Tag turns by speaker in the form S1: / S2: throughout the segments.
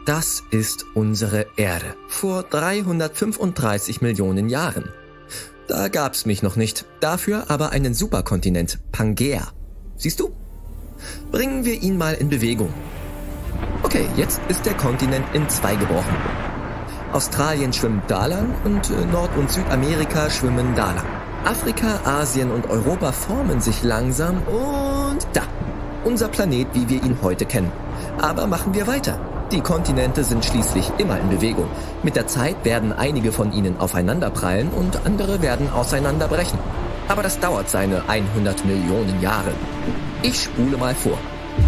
S1: Das ist unsere Erde. Vor 335 Millionen Jahren. Da gab's mich noch nicht. Dafür aber einen Superkontinent, Pangea. Siehst du? Bringen wir ihn mal in Bewegung. Okay, jetzt ist der Kontinent in zwei gebrochen. Australien schwimmt da lang und Nord- und Südamerika schwimmen da lang. Afrika, Asien und Europa formen sich langsam und da. Unser Planet, wie wir ihn heute kennen. Aber machen wir weiter. Die Kontinente sind schließlich immer in Bewegung. Mit der Zeit werden einige von ihnen aufeinanderprallen und andere werden auseinanderbrechen. Aber das dauert seine 100 Millionen Jahre. Ich spule mal vor.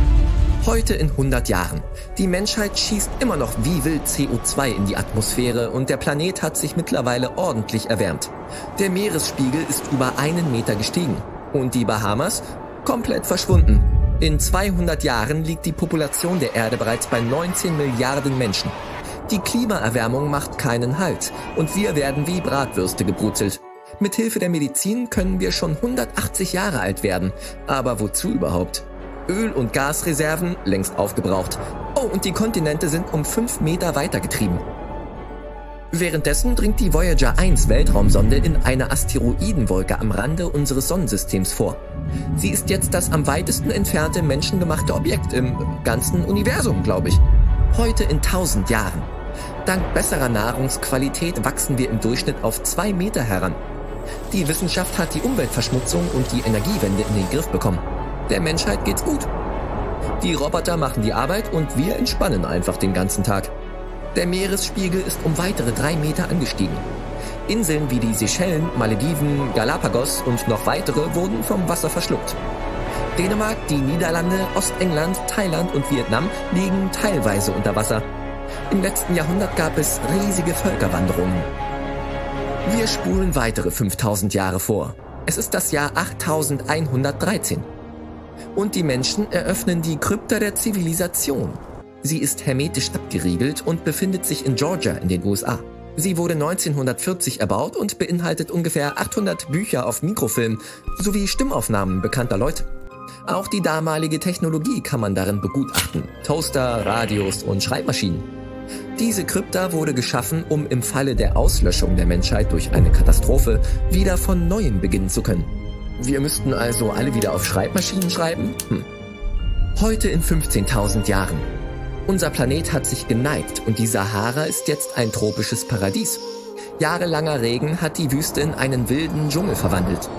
S1: Heute in 100 Jahren. Die Menschheit schießt immer noch wie wild CO2 in die Atmosphäre und der Planet hat sich mittlerweile ordentlich erwärmt. Der Meeresspiegel ist über 1 Meter gestiegen und die Bahamas komplett verschwunden. In 200 Jahren liegt die Population der Erde bereits bei 19 Milliarden Menschen. Die Klimaerwärmung macht keinen Halt und wir werden wie Bratwürste gebrutzelt. Mithilfe der Medizin können wir schon 180 Jahre alt werden. Aber wozu überhaupt? Öl- und Gasreserven längst aufgebraucht. Oh, und die Kontinente sind um 5 Meter weitergetrieben. Währenddessen dringt die Voyager 1 Weltraumsonde in eine Asteroidenwolke am Rande unseres Sonnensystems vor. Sie ist jetzt das am weitesten entfernte menschengemachte Objekt im ganzen Universum, glaube ich. Heute in 1000 Jahren. Dank besserer Nahrungsqualität wachsen wir im Durchschnitt auf 2 Meter heran. Die Wissenschaft hat die Umweltverschmutzung und die Energiewende in den Griff bekommen. Der Menschheit geht's gut. Die Roboter machen die Arbeit und wir entspannen einfach den ganzen Tag. Der Meeresspiegel ist um weitere 3 Meter angestiegen. Inseln wie die Seychellen, Malediven, Galapagos und noch weitere wurden vom Wasser verschluckt. Dänemark, die Niederlande, Ostengland, Thailand und Vietnam liegen teilweise unter Wasser. Im letzten Jahrhundert gab es riesige Völkerwanderungen. Wir spulen weitere 5000 Jahre vor. Es ist das Jahr 8113. Und die Menschen eröffnen die Krypta der Zivilisation. Sie ist hermetisch abgeriegelt und befindet sich in Georgia in den USA. Sie wurde 1940 erbaut und beinhaltet ungefähr 800 Bücher auf Mikrofilm sowie Stimmaufnahmen bekannter Leute. Auch die damalige Technologie kann man darin begutachten. Toaster, Radios und Schreibmaschinen. Diese Krypta wurde geschaffen, um im Falle der Auslöschung der Menschheit durch eine Katastrophe wieder von Neuem beginnen zu können. Wir müssten also alle wieder auf Schreibmaschinen schreiben? Heute in 15.000 Jahren. Unser Planet hat sich geneigt und die Sahara ist jetzt ein tropisches Paradies. Jahrelanger Regen hat die Wüste in einen wilden Dschungel verwandelt.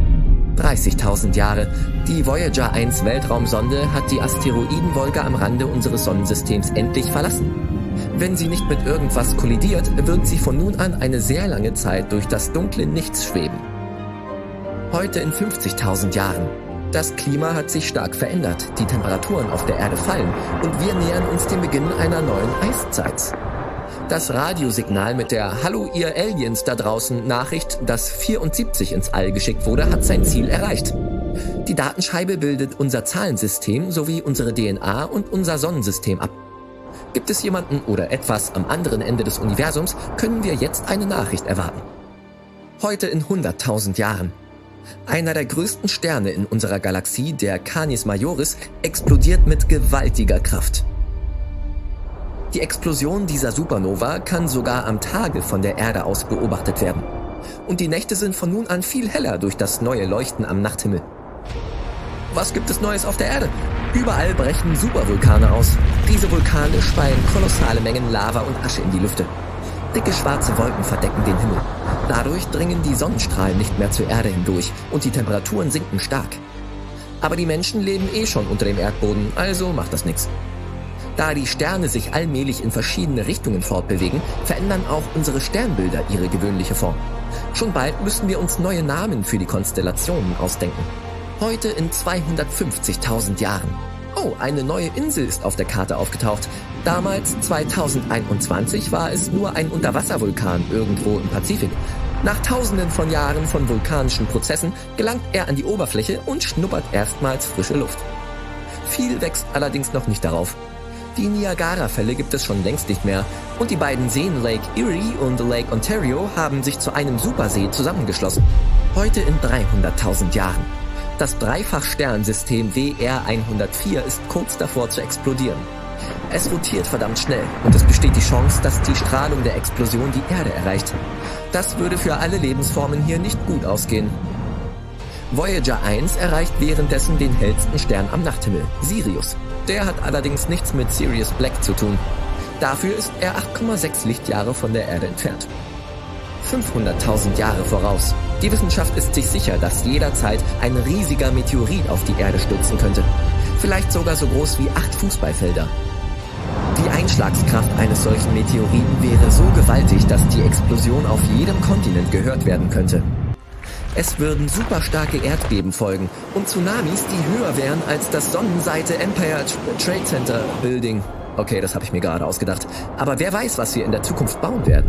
S1: 30.000 Jahre. Die Voyager 1 Weltraumsonde hat die Asteroidenwolke am Rande unseres Sonnensystems endlich verlassen. Wenn sie nicht mit irgendwas kollidiert, wird sie von nun an eine sehr lange Zeit durch das dunkle Nichts schweben. Heute in 50.000 Jahren. Das Klima hat sich stark verändert, die Temperaturen auf der Erde fallen und wir nähern uns dem Beginn einer neuen Eiszeit. Das Radiosignal mit der "Hallo ihr Aliens da draußen" Nachricht, das 74 ins All geschickt wurde, hat sein Ziel erreicht. Die Datenscheibe bildet unser Zahlensystem sowie unsere DNA und unser Sonnensystem ab. Gibt es jemanden oder etwas am anderen Ende des Universums, können wir jetzt eine Nachricht erwarten. Heute in 100.000 Jahren. Einer der größten Sterne in unserer Galaxie, der Canis Majoris, explodiert mit gewaltiger Kraft. Die Explosion dieser Supernova kann sogar am Tage von der Erde aus beobachtet werden. Und die Nächte sind von nun an viel heller durch das neue Leuchten am Nachthimmel. Was gibt es Neues auf der Erde? Überall brechen Supervulkane aus. Diese Vulkane speien kolossale Mengen Lava und Asche in die Lüfte. Dicke schwarze Wolken verdecken den Himmel. Dadurch dringen die Sonnenstrahlen nicht mehr zur Erde hindurch und die Temperaturen sinken stark. Aber die Menschen leben schon unter dem Erdboden, also macht das nichts. Da die Sterne sich allmählich in verschiedene Richtungen fortbewegen, verändern auch unsere Sternbilder ihre gewöhnliche Form. Schon bald müssen wir uns neue Namen für die Konstellationen ausdenken. Heute in 250.000 Jahren. Oh, eine neue Insel ist auf der Karte aufgetaucht. Damals, 2021, war es nur ein Unterwasservulkan irgendwo im Pazifik. Nach tausenden von Jahren von vulkanischen Prozessen gelangt er an die Oberfläche und schnuppert erstmals frische Luft. Viel wächst allerdings noch nicht darauf. Die Niagara-Fälle gibt es schon längst nicht mehr und die beiden Seen Lake Erie und Lake Ontario haben sich zu einem Supersee zusammengeschlossen. Heute in 300.000 Jahren. Das Dreifach-Sternsystem WR104 ist kurz davor zu explodieren. Es rotiert verdammt schnell und es besteht die Chance, dass die Strahlung der Explosion die Erde erreicht. Das würde für alle Lebensformen hier nicht gut ausgehen. Voyager 1 erreicht währenddessen den hellsten Stern am Nachthimmel, Sirius. Der hat allerdings nichts mit Sirius Black zu tun. Dafür ist er 8,6 Lichtjahre von der Erde entfernt. 500.000 Jahre voraus. Die Wissenschaft ist sich sicher, dass jederzeit ein riesiger Meteorit auf die Erde stürzen könnte. Vielleicht sogar so groß wie 8 Fußballfelder. Die Einschlagskraft eines solchen Meteoriten wäre so gewaltig, dass die Explosion auf jedem Kontinent gehört werden könnte. Es würden superstarke Erdbeben folgen und Tsunamis, die höher wären als das Sonnenseite Empire Trade Center Building. Okay, das habe ich mir gerade ausgedacht. Aber wer weiß, was wir in der Zukunft bauen werden.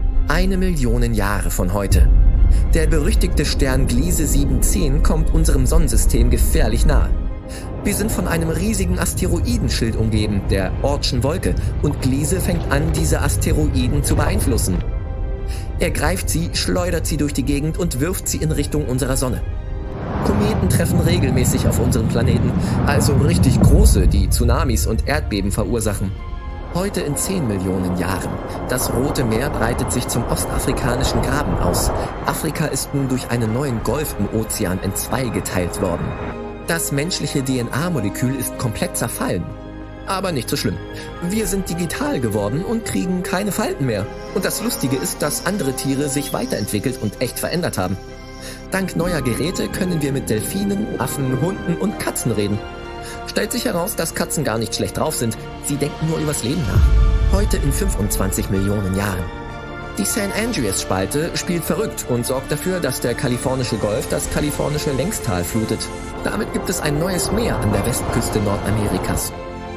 S1: 1 Million Jahre von heute. Der berüchtigte Stern Gliese 710 kommt unserem Sonnensystem gefährlich nahe. Wir sind von einem riesigen Asteroidenschild umgeben, der Oortschen Wolke, und Gliese fängt an, diese Asteroiden zu beeinflussen. Er greift sie, schleudert sie durch die Gegend und wirft sie in Richtung unserer Sonne. Kometen treffen regelmäßig auf unseren Planeten, also richtig große, die Tsunamis und Erdbeben verursachen. Heute in 10 Millionen Jahren. Das Rote Meer breitet sich zum ostafrikanischen Graben aus. Afrika ist nun durch einen neuen Golf im Ozean in 2 geteilt worden. Das menschliche DNA-Molekül ist komplett zerfallen. Aber nicht so schlimm. Wir sind digital geworden und kriegen keine Falten mehr. Und das Lustige ist, dass andere Tiere sich weiterentwickelt und echt verändert haben. Dank neuer Geräte können wir mit Delfinen, Affen, Hunden und Katzen reden. Stellt sich heraus, dass Katzen gar nicht schlecht drauf sind. Sie denken nur übers Leben nach. Heute in 25 Millionen Jahren. Die San Andreas-Spalte spielt verrückt und sorgt dafür, dass der kalifornische Golf das kalifornische Längstal flutet. Damit gibt es ein neues Meer an der Westküste Nordamerikas.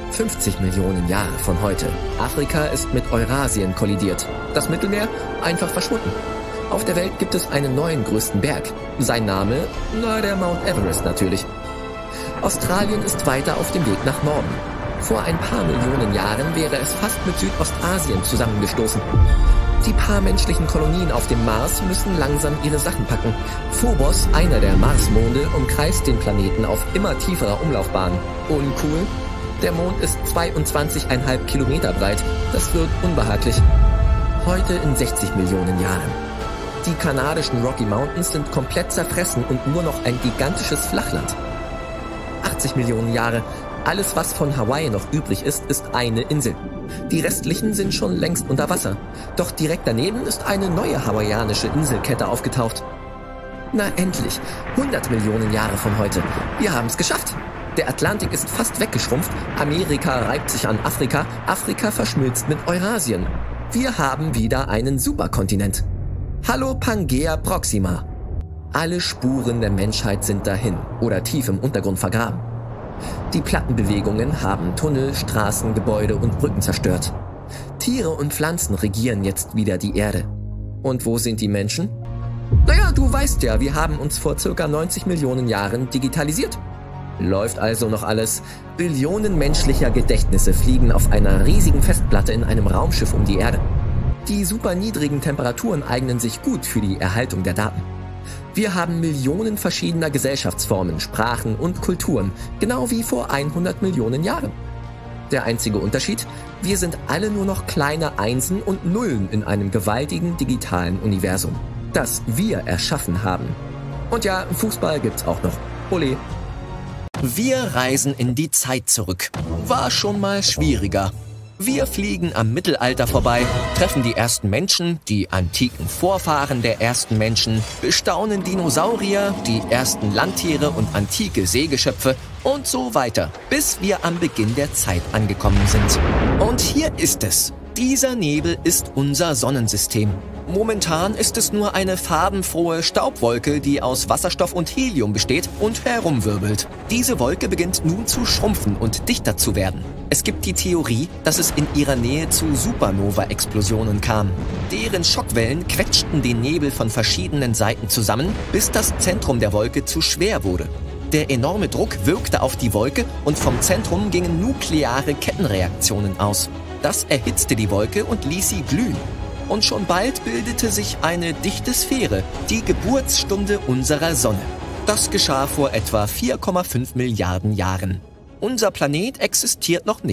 S1: 50 Millionen Jahre von heute. Afrika ist mit Eurasien kollidiert. Das Mittelmeer einfach verschwunden. Auf der Welt gibt es einen neuen größten Berg. Sein Name? Na, der Mount Everest natürlich. Australien ist weiter auf dem Weg nach Norden. Vor ein paar Millionen Jahren wäre es fast mit Südostasien zusammengestoßen. Die paar menschlichen Kolonien auf dem Mars müssen langsam ihre Sachen packen. Phobos, einer der Marsmonde, umkreist den Planeten auf immer tieferer Umlaufbahn. Uncool? Der Mond ist 22,5 Kilometer breit. Das wird unbehaglich. Heute in 60 Millionen Jahren. Die kanadischen Rocky Mountains sind komplett zerfressen und nur noch ein gigantisches Flachland. 80 Millionen Jahre. Alles, was von Hawaii noch übrig ist, ist eine Insel. Die restlichen sind schon längst unter Wasser. Doch direkt daneben ist eine neue hawaiianische Inselkette aufgetaucht. Na endlich, 100 Millionen Jahre von heute. Wir haben es geschafft. Der Atlantik ist fast weggeschrumpft, Amerika reibt sich an Afrika, Afrika verschmilzt mit Eurasien. Wir haben wieder einen Superkontinent. Hallo Pangea Proxima. Alle Spuren der Menschheit sind dahin oder tief im Untergrund vergraben. Die Plattenbewegungen haben Tunnel, Straßen, Gebäude und Brücken zerstört. Tiere und Pflanzen regieren jetzt wieder die Erde. Und wo sind die Menschen? Naja, du weißt ja, wir haben uns vor ca. 90 Millionen Jahren digitalisiert. Läuft also noch alles. Billionen menschlicher Gedächtnisse fliegen auf einer riesigen Festplatte in einem Raumschiff um die Erde. Die super niedrigen Temperaturen eignen sich gut für die Erhaltung der Daten. Wir haben Millionen verschiedener Gesellschaftsformen, Sprachen und Kulturen, genau wie vor 100 Millionen Jahren. Der einzige Unterschied? Wir sind alle nur noch kleine Einsen und Nullen in einem gewaltigen digitalen Universum, das wir erschaffen haben. Und ja, Fußball gibt's auch noch. Ole.
S2: Wir reisen in die Zeit zurück. War schon mal schwieriger. Wir fliegen am Mittelalter vorbei, treffen die ersten Menschen, die antiken Vorfahren der ersten Menschen, bestaunen Dinosaurier, die ersten Landtiere und antike Seegeschöpfe und so weiter, bis wir am Beginn der Zeit angekommen sind. Und hier ist es. Dieser Nebel ist unser Sonnensystem. Momentan ist es nur eine farbenfrohe Staubwolke, die aus Wasserstoff und Helium besteht und herumwirbelt. Diese Wolke beginnt nun zu schrumpfen und dichter zu werden. Es gibt die Theorie, dass es in ihrer Nähe zu Supernova-Explosionen kam. Deren Schockwellen quetschten den Nebel von verschiedenen Seiten zusammen, bis das Zentrum der Wolke zu schwer wurde. Der enorme Druck wirkte auf die Wolke und vom Zentrum gingen nukleare Kettenreaktionen aus. Das erhitzte die Wolke und ließ sie glühen. Und schon bald bildete sich eine dichte Sphäre, die Geburtsstunde unserer Sonne. Das geschah vor etwa 4,5 Milliarden Jahren. Unser Planet existiert noch nicht.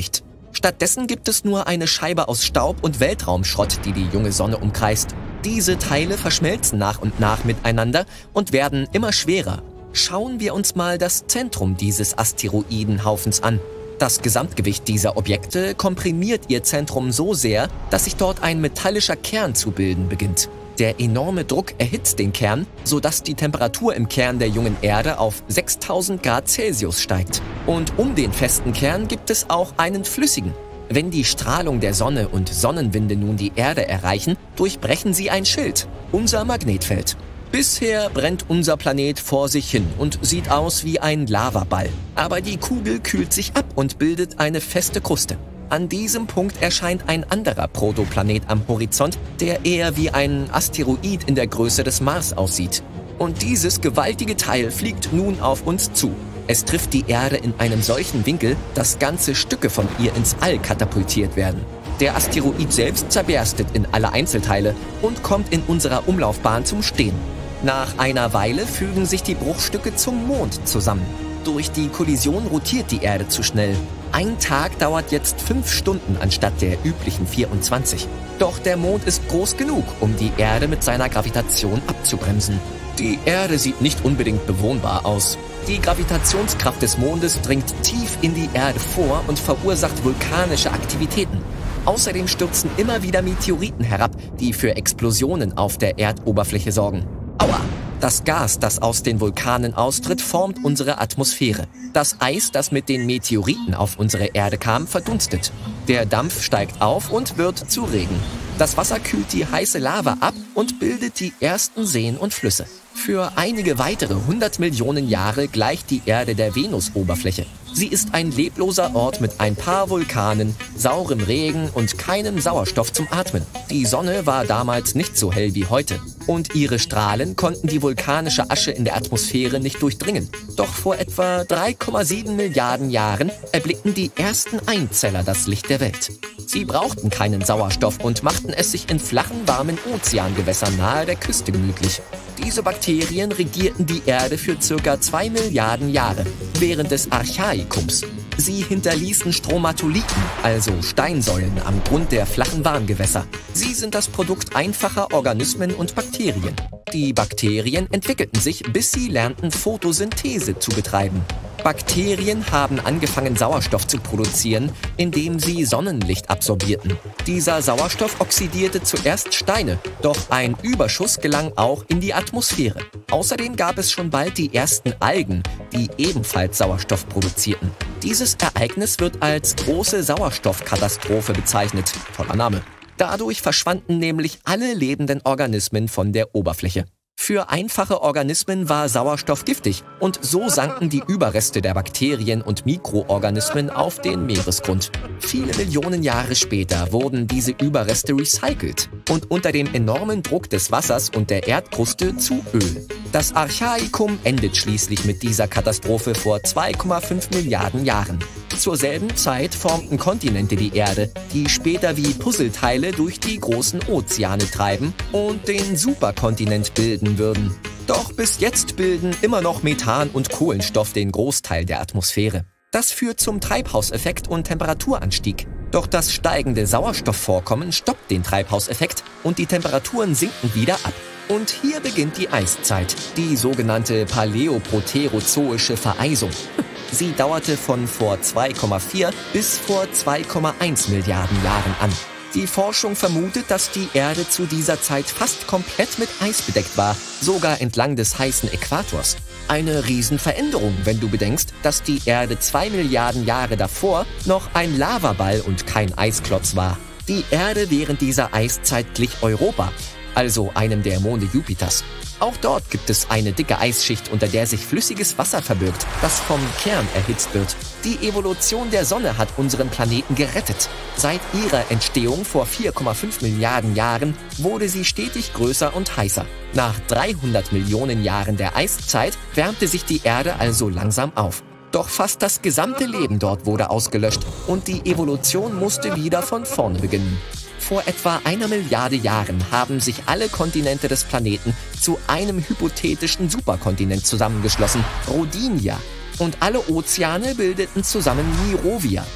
S2: Stattdessen gibt es nur eine Scheibe aus Staub und Weltraumschrott, die die junge Sonne umkreist. Diese Teile verschmelzen nach und nach miteinander und werden immer schwerer. Schauen wir uns mal das Zentrum dieses Asteroidenhaufens an. Das Gesamtgewicht dieser Objekte komprimiert ihr Zentrum so sehr, dass sich dort ein metallischer Kern zu bilden beginnt. Der enorme Druck erhitzt den Kern, sodass die Temperatur im Kern der jungen Erde auf 6000 Grad Celsius steigt. Und um den festen Kern gibt es auch einen flüssigen. Wenn die Strahlung der Sonne und Sonnenwinde nun die Erde erreichen, durchbrechen sie ein Schild, unser Magnetfeld. Bisher brennt unser Planet vor sich hin und sieht aus wie ein Lavaball. Aber die Kugel kühlt sich ab und bildet eine feste Kruste. An diesem Punkt erscheint ein anderer Protoplanet am Horizont, der eher wie ein Asteroid in der Größe des Mars aussieht. Und dieses gewaltige Teil fliegt nun auf uns zu. Es trifft die Erde in einem solchen Winkel, dass ganze Stücke von ihr ins All katapultiert werden. Der Asteroid selbst zerberstet in alle Einzelteile und kommt in unserer Umlaufbahn zum Stehen. Nach einer Weile fügen sich die Bruchstücke zum Mond zusammen. Durch die Kollision rotiert die Erde zu schnell. Ein Tag dauert jetzt 5 Stunden anstatt der üblichen 24. Doch der Mond ist groß genug, um die Erde mit seiner Gravitation abzubremsen. Die Erde sieht nicht unbedingt bewohnbar aus. Die Gravitationskraft des Mondes dringt tief in die Erde vor und verursacht vulkanische Aktivitäten. Außerdem stürzen immer wieder Meteoriten herab, die für Explosionen auf der Erdoberfläche sorgen. Aua! Das Gas, das aus den Vulkanen austritt, formt unsere Atmosphäre. Das Eis, das mit den Meteoriten auf unsere Erde kam, verdunstet. Der Dampf steigt auf und wird zu Regen. Das Wasser kühlt die heiße Lava ab und bildet die ersten Seen und Flüsse. Für einige weitere 100 Millionen Jahre gleicht die Erde der Venusoberfläche. Sie ist ein lebloser Ort mit ein paar Vulkanen, saurem Regen und keinem Sauerstoff zum Atmen. Die Sonne war damals nicht so hell wie heute. Und ihre Strahlen konnten die vulkanische Asche in der Atmosphäre nicht durchdringen. Doch vor etwa 3,7 Milliarden Jahren erblickten die ersten Einzeller das Licht der Welt. Sie brauchten keinen Sauerstoff und machten es sich in flachen, warmen Ozeangewässern nahe der Küste gemütlich. Diese Bakterien regierten die Erde für ca. 2 Milliarden Jahre während des Archaikums. Sie hinterließen Stromatolithen, also Steinsäulen am Grund der flachen Warmgewässer. Sie sind das Produkt einfacher Organismen und Bakterien. Die Bakterien entwickelten sich, bis sie lernten, Photosynthese zu betreiben. Bakterien haben angefangen, Sauerstoff zu produzieren, indem sie Sonnenlicht absorbierten. Dieser Sauerstoff oxidierte zuerst Steine, doch ein Überschuss gelang auch in die Atmosphäre. Außerdem gab es schon bald die ersten Algen, die ebenfalls Sauerstoff produzierten. Dieses Ereignis wird als große Sauerstoffkatastrophe bezeichnet. Toller Name. Dadurch verschwanden nämlich alle lebenden Organismen von der Oberfläche. Für einfache Organismen war Sauerstoff giftig und so sanken die Überreste der Bakterien und Mikroorganismen auf den Meeresgrund. Viele Millionen Jahre später wurden diese Überreste recycelt und unter dem enormen Druck des Wassers und der Erdkruste zu Öl. Das Archaikum endet schließlich mit dieser Katastrophe vor 2,5 Milliarden Jahren. Zur selben Zeit formten Kontinente die Erde, die später wie Puzzleteile durch die großen Ozeane treiben und den Superkontinent bilden würden. Doch bis jetzt bilden immer noch Methan und Kohlenstoff den Großteil der Atmosphäre. Das führt zum Treibhauseffekt und Temperaturanstieg. Doch das steigende Sauerstoffvorkommen stoppt den Treibhauseffekt und die Temperaturen sinken wieder ab. Und hier beginnt die Eiszeit, die sogenannte paläoproterozoische Vereisung. Sie dauerte von vor 2,4 bis vor 2,1 Milliarden Jahren an. Die Forschung vermutet, dass die Erde zu dieser Zeit fast komplett mit Eis bedeckt war, sogar entlang des heißen Äquators. Eine Riesenveränderung, wenn du bedenkst, dass die Erde 2 Milliarden Jahre davor noch ein Lavaball und kein Eisklotz war. Die Erde während dieser Eiszeit glich Europa, also einem der Monde Jupiters. Auch dort gibt es eine dicke Eisschicht, unter der sich flüssiges Wasser verbirgt, das vom Kern erhitzt wird. Die Evolution der Sonne hat unseren Planeten gerettet. Seit ihrer Entstehung vor 4,5 Milliarden Jahren wurde sie stetig größer und heißer. Nach 300 Millionen Jahren der Eiszeit wärmte sich die Erde also langsam auf. Doch fast das gesamte Leben dort wurde ausgelöscht und die Evolution musste wieder von vorne beginnen. Vor etwa 1 Milliarde Jahren haben sich alle Kontinente des Planeten zu einem hypothetischen Superkontinent zusammengeschlossen, Rodinia. Und alle Ozeane bildeten zusammen Mirovia.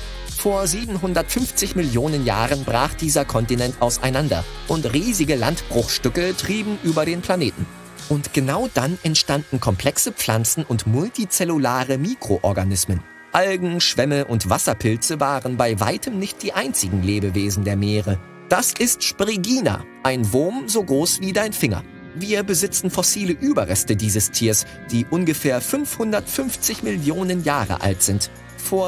S2: Vor 750 Millionen Jahren brach dieser Kontinent auseinander und riesige Landbruchstücke trieben über den Planeten. Und genau dann entstanden komplexe Pflanzen und multizellulare Mikroorganismen. Algen, Schwämme und Wasserpilze waren bei weitem nicht die einzigen Lebewesen der Meere. Das ist Spriggina, ein Wurm so groß wie dein Finger. Wir besitzen fossile Überreste dieses Tiers, die ungefähr 550 Millionen Jahre alt sind. Vor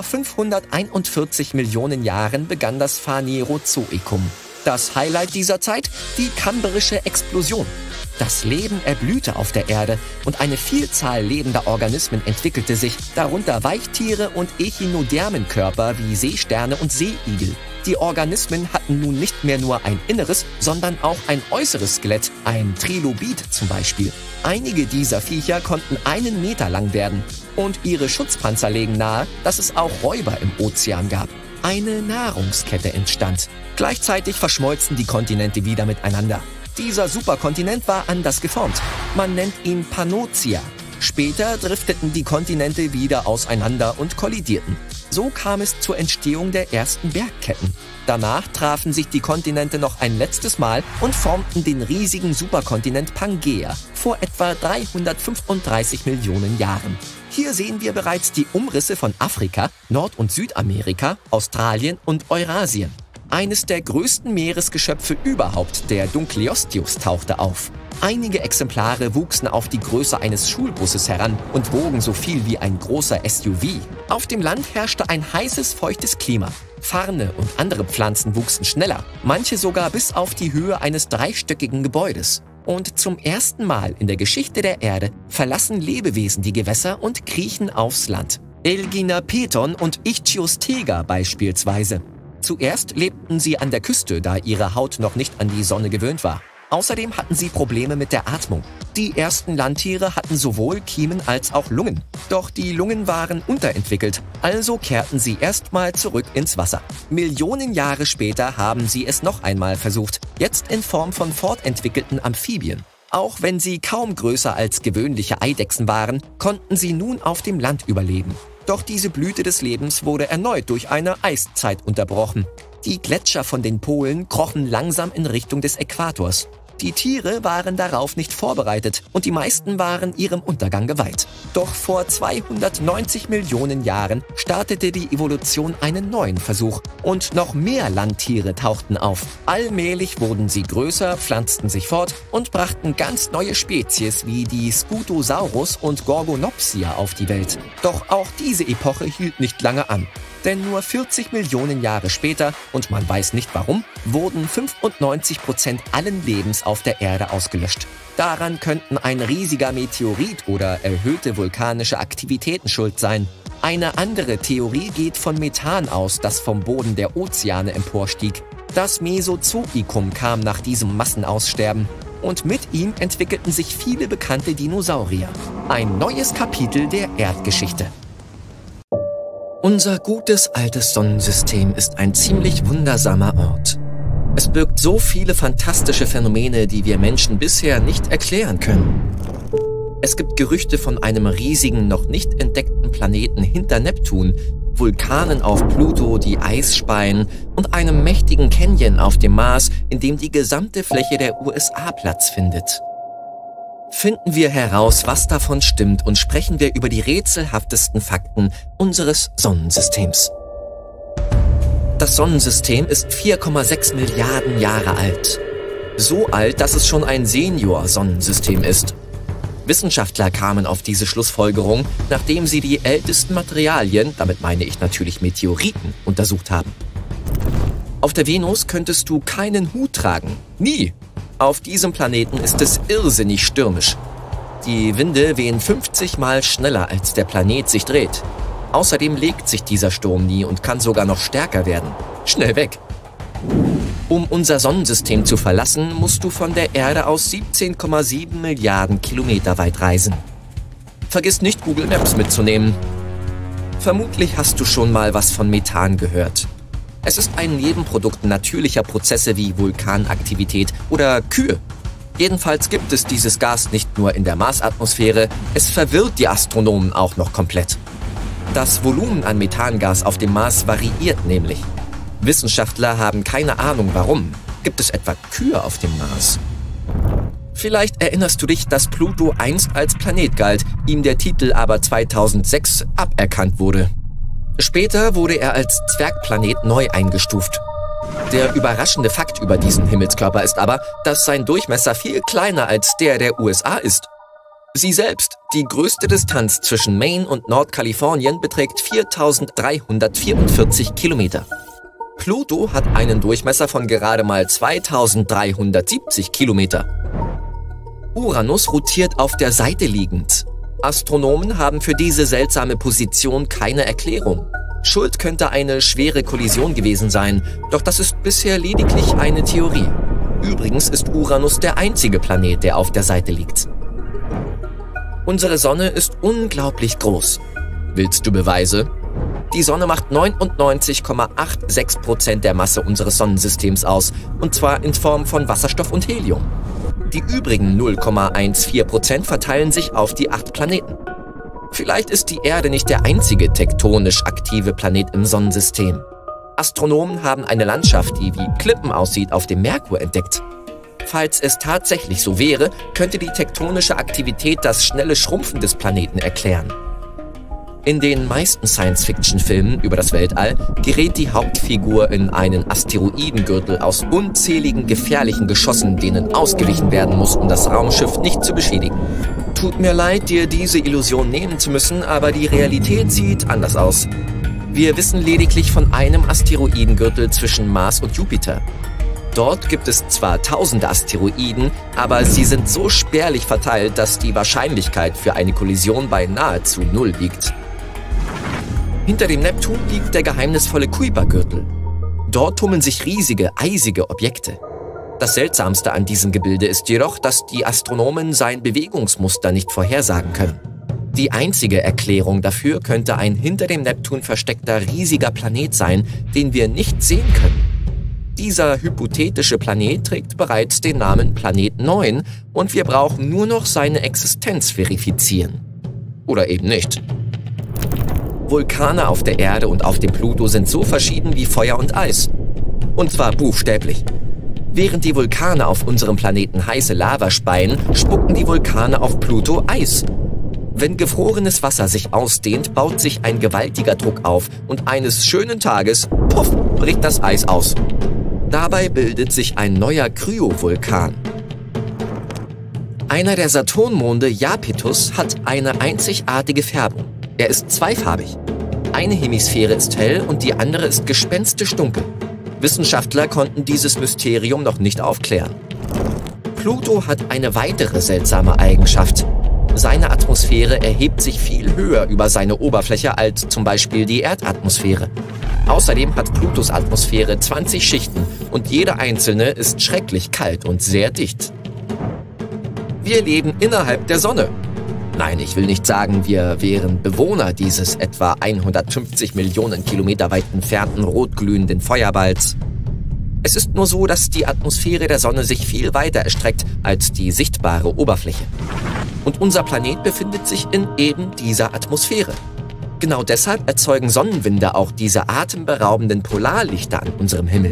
S2: 541 Millionen Jahren begann das Phanerozoikum. Das Highlight dieser Zeit? Die Kambrische Explosion. Das Leben erblühte auf der Erde und eine Vielzahl lebender Organismen entwickelte sich, darunter Weichtiere und Echinodermenkörper wie Seesterne und Seeigel. Die Organismen hatten nun nicht mehr nur ein inneres, sondern auch ein äußeres Skelett, ein Trilobit zum Beispiel. Einige dieser Viecher konnten 1 Meter lang werden und ihre Schutzpanzer legen nahe, dass es auch Räuber im Ozean gab. Eine Nahrungskette entstand. Gleichzeitig verschmolzen die Kontinente wieder miteinander. Dieser Superkontinent war anders geformt. Man nennt ihn Pannotia. Später drifteten die Kontinente wieder auseinander und kollidierten. So kam es zur Entstehung der ersten Bergketten. Danach trafen sich die Kontinente noch ein letztes Mal und formten den riesigen Superkontinent Pangäa vor etwa 335 Millionen Jahren. Hier sehen wir bereits die Umrisse von Afrika, Nord- und Südamerika, Australien und Eurasien. Eines der größten Meeresgeschöpfe überhaupt, der Dunkleosteus, tauchte auf. Einige Exemplare wuchsen auf die Größe eines Schulbusses heran und wogen so viel wie ein großer SUV. Auf dem Land herrschte ein heißes, feuchtes Klima. Farne und andere Pflanzen wuchsen schneller, manche sogar bis auf die Höhe eines 3-stöckigen Gebäudes. Und zum ersten Mal in der Geschichte der Erde verlassen Lebewesen die Gewässer und kriechen aufs Land. Elginapeton und Ichthyostega beispielsweise. Zuerst lebten sie an der Küste, da ihre Haut noch nicht an die Sonne gewöhnt war. Außerdem hatten sie Probleme mit der Atmung. Die ersten Landtiere hatten sowohl Kiemen als auch Lungen. Doch die Lungen waren unterentwickelt, also kehrten sie erstmal zurück ins Wasser. Millionen Jahre später haben sie es noch einmal versucht, jetzt in Form von fortentwickelten Amphibien. Auch wenn sie kaum größer als gewöhnliche Eidechsen waren, konnten sie nun auf dem Land überleben. Doch diese Blüte des Lebens wurde erneut durch eine Eiszeit unterbrochen. Die Gletscher von den Polen krochen langsam in Richtung des Äquators. Die Tiere waren darauf nicht vorbereitet und die meisten waren ihrem Untergang geweiht. Doch vor 290 Millionen Jahren startete die Evolution einen neuen Versuch und noch mehr Landtiere tauchten auf. Allmählich wurden sie größer, pflanzten sich fort und brachten ganz neue Spezies wie die Scutosaurus und Gorgonopsia auf die Welt. Doch auch diese Epoche hielt nicht lange an. Denn nur 40 Millionen Jahre später, und man weiß nicht warum, wurden 95% allen Lebens auf der Erde ausgelöscht. Daran könnten ein riesiger Meteorit oder erhöhte vulkanische Aktivitäten schuld sein. Eine andere Theorie geht von Methan aus, das vom Boden der Ozeane emporstieg. Das Mesozoikum kam nach diesem Massenaussterben. Und mit ihm entwickelten sich viele bekannte Dinosaurier. Ein neues Kapitel der Erdgeschichte. Unser gutes altes Sonnensystem ist ein ziemlich wundersamer Ort. Es birgt so viele fantastische Phänomene, die wir Menschen bisher nicht erklären können. Es gibt Gerüchte von einem riesigen, noch nicht entdeckten Planeten hinter Neptun, Vulkanen auf Pluto, die Eis speien und einem mächtigen Canyon auf dem Mars, in dem die gesamte Fläche der USA Platz findet. Finden wir heraus, was davon stimmt und sprechen wir über die rätselhaftesten Fakten unseres Sonnensystems. Das Sonnensystem ist 4,6 Milliarden Jahre alt. So alt, dass es schon ein Senior-Sonnensystem ist. Wissenschaftler kamen auf diese Schlussfolgerung, nachdem sie die ältesten Materialien, damit meine ich natürlich Meteoriten, untersucht haben. Auf der Venus könntest du keinen Hut tragen. Nie! Auf diesem Planeten ist es irrsinnig stürmisch. Die Winde wehen 50 Mal schneller, als der Planet sich dreht. Außerdem legt sich dieser Sturm nie und kann sogar noch stärker werden. Schnell weg! Um unser Sonnensystem zu verlassen, musst du von der Erde aus 17,7 Milliarden Kilometer weit reisen. Vergiss nicht, Google Maps mitzunehmen. Vermutlich hast du schon mal was von Methan gehört. Es ist ein Nebenprodukt natürlicher Prozesse wie Vulkanaktivität oder Kühe. Jedenfalls gibt es dieses Gas nicht nur in der Marsatmosphäre, es verwirrt die Astronomen auch noch komplett. Das Volumen an Methangas auf dem Mars variiert nämlich. Wissenschaftler haben keine Ahnung warum. Gibt es etwa Kühe auf dem Mars? Vielleicht erinnerst du dich, dass Pluto einst als Planet galt, ihm der Titel aber 2006 aberkannt wurde. Später wurde er als Zwergplanet neu eingestuft. Der überraschende Fakt über diesen Himmelskörper ist aber, dass sein Durchmesser viel kleiner als der USA ist. Sie selbst, die größte Distanz zwischen Maine und Nordkalifornien, beträgt 4.344 Kilometer. Pluto hat einen Durchmesser von gerade mal 2.370 Kilometer. Uranus rotiert auf der Seite liegend. Astronomen haben für diese seltsame Position keine Erklärung. Schuld könnte eine schwere Kollision gewesen sein, doch das ist bisher lediglich eine Theorie. Übrigens ist Uranus der einzige Planet, der auf der Seite liegt. Unsere Sonne ist unglaublich groß. Willst du Beweise? Die Sonne macht 99,86% der Masse unseres Sonnensystems aus, und zwar in Form von Wasserstoff und Helium. Die übrigen 0,14% verteilen sich auf die 8 Planeten. Vielleicht ist die Erde nicht der einzige tektonisch aktive Planet im Sonnensystem. Astronomen haben eine Landschaft, die wie Klippen aussieht, auf dem Merkur entdeckt. Falls es tatsächlich so wäre, könnte die tektonische Aktivität das schnelle Schrumpfen des Planeten erklären. In den meisten Science-Fiction-Filmen über das Weltall gerät die Hauptfigur in einen Asteroidengürtel aus unzähligen gefährlichen Geschossen, denen ausgewichen werden muss, um das Raumschiff nicht zu beschädigen. Tut mir leid, dir diese Illusion nehmen zu müssen, aber die Realität sieht anders aus. Wir wissen lediglich von einem Asteroidengürtel zwischen Mars und Jupiter. Dort gibt es zwar tausende Asteroiden, aber sie sind so spärlich verteilt, dass die Wahrscheinlichkeit für eine Kollision bei nahezu 0 liegt. Hinter dem Neptun liegt der geheimnisvolle Kuipergürtel. Dort tummeln sich riesige, eisige Objekte. Das Seltsamste an diesem Gebilde ist jedoch, dass die Astronomen sein Bewegungsmuster nicht vorhersagen können. Die einzige Erklärung dafür könnte ein hinter dem Neptun versteckter riesiger Planet sein, den wir nicht sehen können. Dieser hypothetische Planet trägt bereits den Namen Planet 9 und wir brauchen nur noch seine Existenz verifizieren. Oder eben nicht. Vulkane auf der Erde und auf dem Pluto sind so verschieden wie Feuer und Eis. Und zwar buchstäblich. Während die Vulkane auf unserem Planeten heiße Lava speien, spucken die Vulkane auf Pluto Eis. Wenn gefrorenes Wasser sich ausdehnt, baut sich ein gewaltiger Druck auf und eines schönen Tages, puff, bricht das Eis aus. Dabei bildet sich ein neuer Kryovulkan. Einer der Saturnmonde, Iapetus, hat eine einzigartige Färbung. Er ist zweifarbig. Eine Hemisphäre ist hell und die andere ist gespenstisch dunkel. Wissenschaftler konnten dieses Mysterium noch nicht aufklären. Pluto hat eine weitere seltsame Eigenschaft. Seine Atmosphäre erhebt sich viel höher über seine Oberfläche als zum Beispiel die Erdatmosphäre. Außerdem hat Plutos Atmosphäre 20 Schichten und jede einzelne ist schrecklich kalt und sehr dicht. Wir leben innerhalb der Sonne. Nein, ich will nicht sagen, wir wären Bewohner dieses etwa 150 Millionen Kilometer weit entfernten rotglühenden Feuerballs. Es ist nur so, dass die Atmosphäre der Sonne sich viel weiter erstreckt als die sichtbare Oberfläche. Und unser Planet befindet sich in eben dieser Atmosphäre. Genau deshalb erzeugen Sonnenwinde auch diese atemberaubenden Polarlichter an unserem Himmel.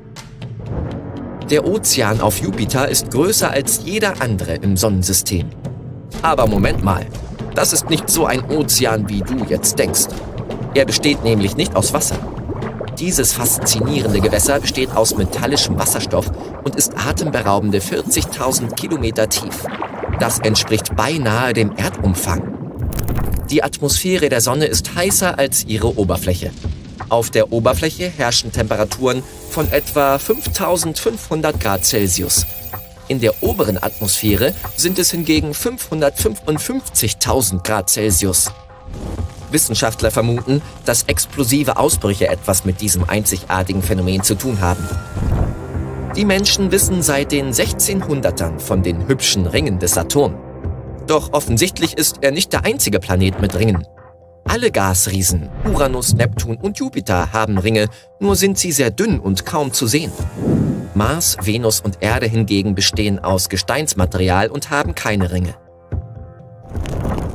S2: Der Ozean auf Jupiter ist größer als jeder andere im Sonnensystem. Aber Moment mal, das ist nicht so ein Ozean, wie du jetzt denkst. Er besteht nämlich nicht aus Wasser. Dieses faszinierende Gewässer besteht aus metallischem Wasserstoff und ist atemberaubende 40.000 Kilometer tief. Das entspricht beinahe dem Erdumfang. Die Atmosphäre der Sonne ist heißer als ihre Oberfläche. Auf der Oberfläche herrschen Temperaturen von etwa 5.500 Grad Celsius. In der oberen Atmosphäre sind es hingegen 555.000 Grad Celsius. Wissenschaftler vermuten, dass explosive Ausbrüche etwas mit diesem einzigartigen Phänomen zu tun haben. Die Menschen wissen seit den 1600ern von den hübschen Ringen des Saturn. Doch offensichtlich ist er nicht der einzige Planet mit Ringen. Alle Gasriesen, Uranus, Neptun und Jupiter haben Ringe, nur sind sie sehr dünn und kaum zu sehen. Mars, Venus und Erde hingegen bestehen aus Gesteinsmaterial und haben keine Ringe.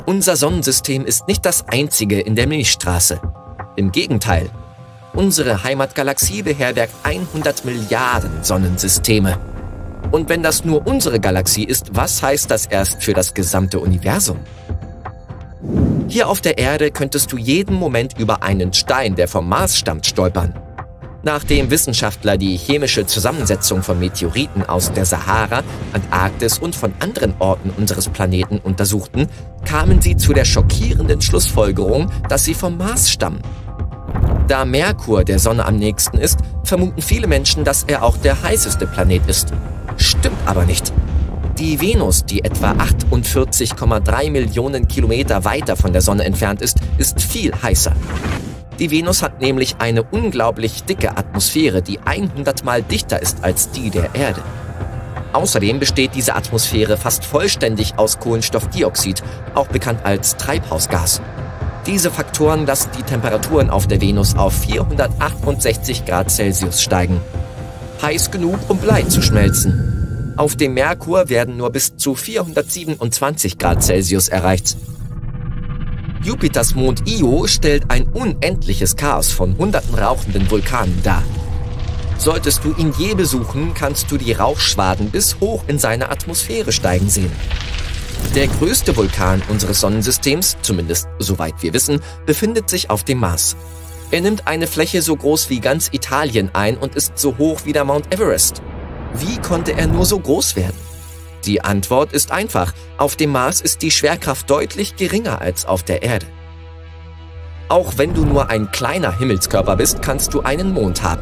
S2: Unser Sonnensystem ist nicht das einzige in der Milchstraße. Im Gegenteil, unsere Heimatgalaxie beherbergt 100 Milliarden Sonnensysteme. Und wenn das nur unsere Galaxie ist, was heißt das erst für das gesamte Universum? Hier auf der Erde könntest du jeden Moment über einen Stein, der vom Mars stammt, stolpern. Nachdem Wissenschaftler die chemische Zusammensetzung von Meteoriten aus der Sahara, Antarktis und von anderen Orten unseres Planeten untersuchten, kamen sie zu der schockierenden Schlussfolgerung, dass sie vom Mars stammen. Da Merkur der Sonne am nächsten ist, vermuten viele Menschen, dass er auch der heißeste Planet ist. Stimmt aber nicht. Die Venus, die etwa 48,3 Millionen Kilometer weiter von der Sonne entfernt ist viel heißer. Die Venus hat nämlich eine unglaublich dicke Atmosphäre, die 100 Mal dichter ist als die der Erde. Außerdem besteht diese Atmosphäre fast vollständig aus Kohlenstoffdioxid, auch bekannt als Treibhausgas. Diese Faktoren lassen die Temperaturen auf der Venus auf 468 Grad Celsius steigen. Heiß genug, um Blei zu schmelzen. Auf dem Merkur werden nur bis zu 427 Grad Celsius erreicht. Jupiters Mond Io stellt ein unendliches Chaos von hunderten rauchenden Vulkanen dar. Solltest du ihn je besuchen, kannst du die Rauchschwaden bis hoch in seine Atmosphäre steigen sehen. Der größte Vulkan unseres Sonnensystems, zumindest soweit wir wissen, befindet sich auf dem Mars. Er nimmt eine Fläche so groß wie ganz Italien ein und ist so hoch wie der Mount Everest. Wie konnte er nur so groß werden? Die Antwort ist einfach. Auf dem Mars ist die Schwerkraft deutlich geringer als auf der Erde. Auch wenn du nur ein kleiner Himmelskörper bist, kannst du einen Mond haben.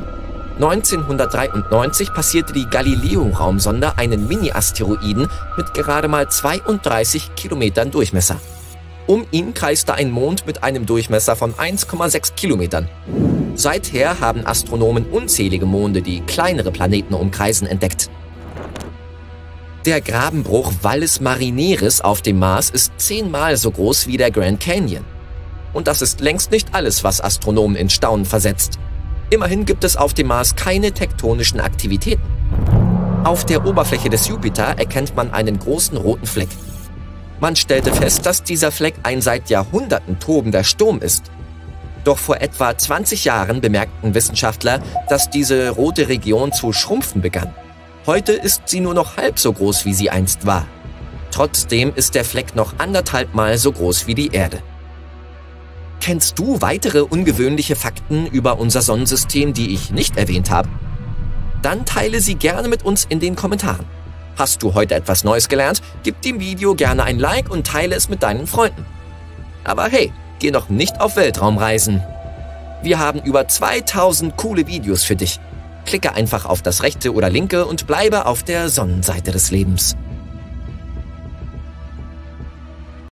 S2: 1993 passierte die Galileo-Raumsonde einen Mini-Asteroiden mit gerade mal 32 Kilometern Durchmesser. Um ihn kreiste ein Mond mit einem Durchmesser von 1,6 Kilometern. Seither haben Astronomen unzählige Monde, die kleinere Planeten umkreisen, entdeckt. Der Grabenbruch Valles Marineris auf dem Mars ist 10-mal so groß wie der Grand Canyon. Und das ist längst nicht alles, was Astronomen in Staunen versetzt. Immerhin gibt es auf dem Mars keine tektonischen Aktivitäten. Auf der Oberfläche des Jupiter erkennt man einen großen roten Fleck. Man stellte fest, dass dieser Fleck ein seit Jahrhunderten tobender Sturm ist. Doch vor etwa 20 Jahren bemerkten Wissenschaftler, dass diese rote Region zu schrumpfen begann. Heute ist sie nur noch halb so groß, wie sie einst war. Trotzdem ist der Fleck noch 1,5 Mal so groß wie die Erde. Kennst du weitere ungewöhnliche Fakten über unser Sonnensystem, die ich nicht erwähnt habe? Dann teile sie gerne mit uns in den Kommentaren. Hast du heute etwas Neues gelernt? Gib dem Video gerne ein Like und teile es mit deinen Freunden. Aber hey, geh noch nicht auf Weltraumreisen. Wir haben über 2000 coole Videos für dich. Klicke einfach auf das rechte oder linke und bleibe auf der Sonnenseite des Lebens.